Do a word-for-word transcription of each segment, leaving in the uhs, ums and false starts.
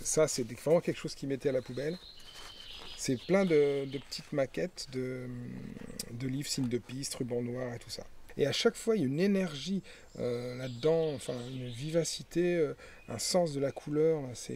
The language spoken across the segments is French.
Ça, c'est vraiment quelque chose qu'il mettait à la poubelle. C'est plein de, de petites maquettes de, de livres, signes de piste, rubans noirs et tout ça. Et à chaque fois, il y a une énergie euh, là-dedans, enfin, une vivacité, euh, un sens de la couleur. C'est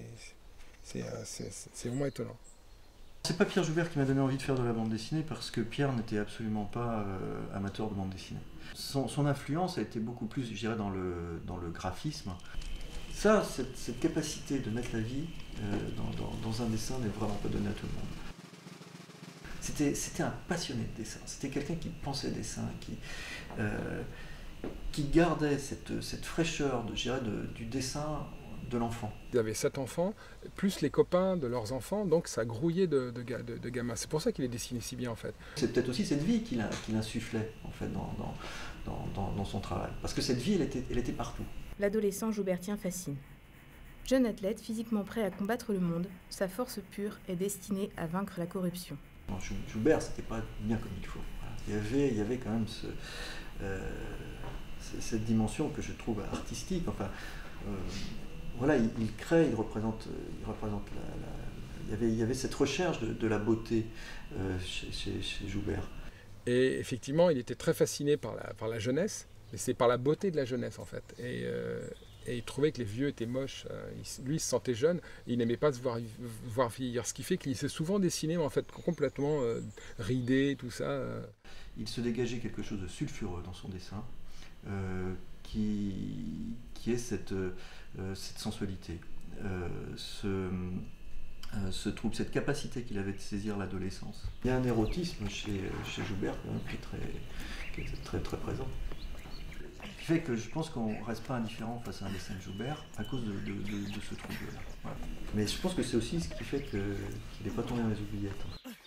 euh, vraiment étonnant. C'est pas Pierre Joubert qui m'a donné envie de faire de la bande dessinée parce que Pierre n'était absolument pas euh, amateur de bande dessinée. Son, son influence a été beaucoup plus, je dirais, dans le, dans le graphisme. Ça, cette, cette capacité de mettre la vie euh, dans, dans, dans un dessin n'est vraiment pas donnée à tout le monde. C'était un passionné de dessin, c'était quelqu'un qui pensait dessin, qui, euh, qui gardait cette, cette fraîcheur de, je dirais, de, du dessin de l'enfant. Ils avaient sept enfants, plus les copains de leurs enfants, donc ça grouillait de, de, de, de gamins. C'est pour ça qu'il est dessiné si bien en fait. C'est peut-être aussi cette vie qu'il qu'il insufflait en fait dans, dans, dans, dans, dans son travail. Parce que cette vie, elle était, elle était partout. L'adolescent joubertien fascine. Jeune athlète physiquement prêt à combattre le monde, sa force pure est destinée à vaincre la corruption. Joubert, c'était pas bien comme il faut. Voilà. Il, y avait, il y avait quand même ce, euh, cette dimension que je trouve artistique. Enfin, euh, voilà, il, il crée, il représente, il représente la, la, il, y avait, il y avait cette recherche de, de la beauté euh, chez, chez, chez Joubert. Et effectivement, il était très fasciné par la, par la jeunesse, mais c'est par la beauté de la jeunesse en fait. Et, euh, et il trouvait que les vieux étaient moches. Il, lui, il se sentait jeune, et il n'aimait pas se voir, voir vieillir. Ce qui fait qu'il s'est souvent dessiné en fait complètement euh, ridé, tout ça. Euh. Il se dégageait quelque chose de sulfureux dans son dessin, euh, qui, qui est cette, euh, cette sensualité, euh, ce, euh, ce trouble, cette capacité qu'il avait de saisir l'adolescence. Il y a un érotisme chez, chez Joubert quand même, qui est très, qui est très, très présent. Ce qui fait que je pense qu'on ne reste pas indifférent face à un dessin de Joubert à cause de, de, de, de ce trouble-là. Voilà. Mais je pense que c'est aussi ce qui fait qu'il n'est pas tombé dans les oubliettes.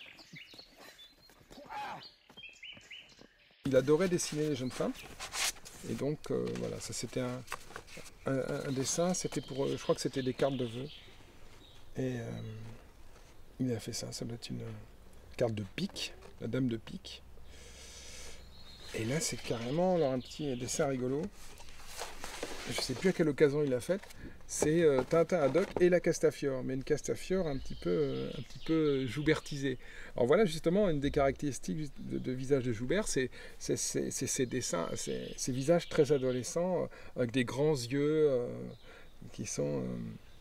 Il adorait dessiner les jeunes femmes. Et donc, euh, voilà, ça c'était un, un, un dessin, c'était pour, je crois que c'était des cartes de vœux. Et euh, il a fait ça, ça doit être une carte de pique, la dame de pique. Et là, c'est carrément alors, un petit dessin rigolo. Je ne sais plus à quelle occasion il l'a fait. C'est euh, Tintin, Haddock et la Castafiore, mais une Castafiore un petit peu, euh, un petit peu joubertisée. Alors voilà justement une des caractéristiques de, de visage de Joubert, c'est ces dessins, ces visages très adolescents, euh, avec des grands yeux euh, qui sont... Euh...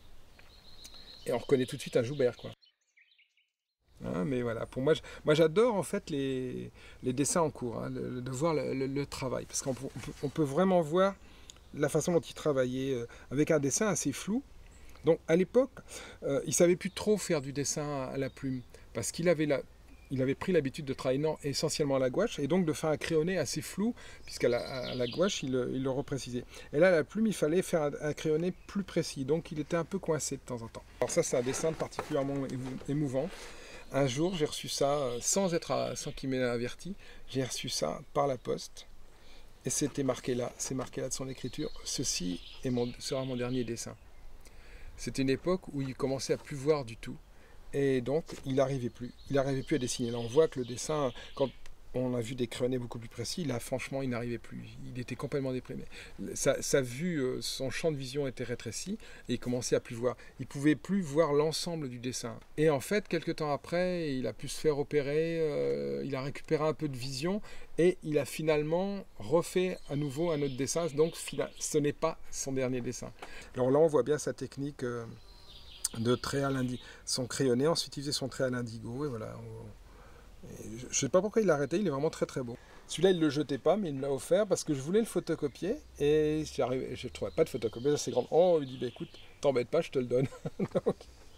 Et on reconnaît tout de suite un Joubert, quoi. Hein, mais voilà, pour moi, moi j'adore en fait les, les dessins en cours, hein, le, de voir le, le, le travail, parce qu'on on peut vraiment voir la façon dont il travaillait euh, avec un dessin assez flou. Donc à l'époque, euh, il ne savait plus trop faire du dessin à la plume, parce qu'il avait, la, il avait pris l'habitude de travailler non, essentiellement à la gouache, et donc de faire un crayonné assez flou, puisqu'à la, à la gouache, il, il le reprécisait. Et là, à la plume, il fallait faire un, un crayonné plus précis, donc il était un peu coincé de temps en temps. Alors ça, c'est un dessin particulièrement émouvant. Un jour, j'ai reçu ça, sans être à, sans qu'il m'ait averti, j'ai reçu ça par la poste. Et c'était marqué là, c'est marqué là de son écriture, ceci est mon, sera mon dernier dessin. C'était une époque où il commençait à plus voir du tout. Et donc, il n'arrivait plus. Il n'arrivait plus à dessiner. Là, on voit que le dessin, quand on a vu des crayonnés beaucoup plus précis, là, franchement, il n'arrivait plus. Il était complètement déprimé. Sa, sa vue, son champ de vision était rétréci et il commençait à plus voir. Il ne pouvait plus voir l'ensemble du dessin. Et en fait, quelques temps après, il a pu se faire opérer, euh, il a récupéré un peu de vision et il a finalement refait à nouveau un autre dessin. Donc, ce n'est pas son dernier dessin. Alors là, on voit bien sa technique euh, de trait à l'indigo, son crayonné. Ensuite, il faisait son trait à l'indigo et voilà. On, je ne sais pas pourquoi il l'a arrêté, il est vraiment très très beau. Celui-là, il ne le jetait pas, mais il me l'a offert parce que je voulais le photocopier et je ne trouvais pas de photocopie assez grande. Oh, il dit, bah, écoute, t'embête pas, je te le donne. Donc,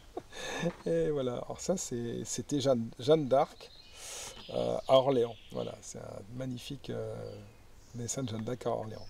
et voilà, alors ça, c'était Jeanne, Jeanne d'Arc euh, à Orléans. Voilà, c'est un magnifique euh, dessin de Jeanne d'Arc à Orléans.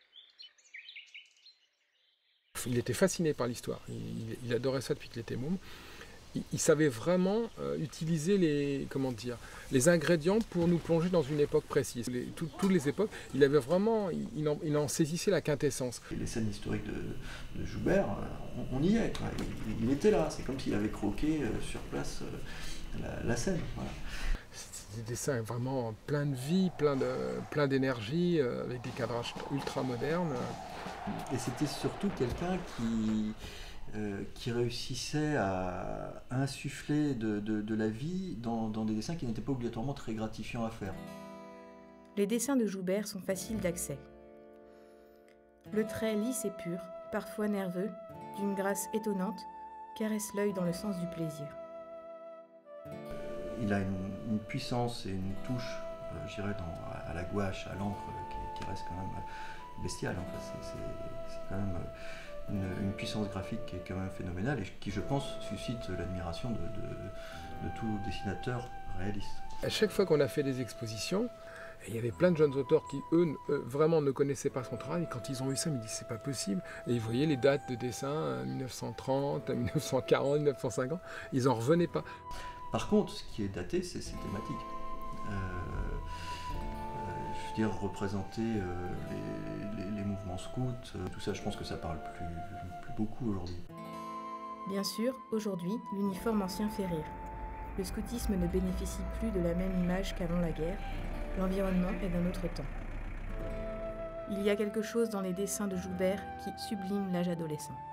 Il était fasciné par l'histoire, il, il adorait ça depuis qu'il était môme. Il, il savait vraiment euh, utiliser les, comment dire, les ingrédients pour nous plonger dans une époque précise. Les, tout, toutes les époques, il avait vraiment, il en, il en saisissait la quintessence. Les scènes historiques de, de Joubert, on, on y est, quoi. Il, il était là, c'est comme s'il avait croqué euh, sur place euh, la, la scène. Voilà. Des dessins vraiment plein de vie, plein de, plein d'énergie, euh, avec des cadrages ultra modernes. Et c'était surtout quelqu'un qui, euh, qui réussissait à insuffler de, de, de la vie dans, dans des dessins qui n'étaient pas obligatoirement très gratifiants à faire. Les dessins de Joubert sont faciles d'accès. Le trait lisse et pur, parfois nerveux, d'une grâce étonnante, caresse l'œil dans le sens du plaisir. Il a une, une puissance et une touche, euh, je dirais, dans, à la gouache, à l'encre, qui, qui reste quand même bestiale. En fait. c'est, c'est, c'est quand même une, une puissance graphique qui est quand même phénoménale et qui, je pense, suscite l'admiration de, de, de tout dessinateur réaliste. À chaque fois qu'on a fait des expositions, il y avait plein de jeunes auteurs qui, eux, vraiment ne connaissaient pas son travail. Et quand ils ont vu ça, ils me disent c'est pas possible. Et ils voyaient les dates de dessin à mille neuf cent trente, à mille neuf cent quarante, mille neuf cent cinquante. Ils n'en revenaient pas. Par contre, ce qui est daté, c'est ses thématiques. Euh, euh, je veux dire, représenter euh, les, les, les mouvements scouts, euh, tout ça, je pense que ça parle plus, plus beaucoup aujourd'hui. Bien sûr, aujourd'hui, l'uniforme ancien fait rire. Le scoutisme ne bénéficie plus de la même image qu'avant la guerre. L'environnement est d'un autre temps. Il y a quelque chose dans les dessins de Joubert qui sublime l'âge adolescent.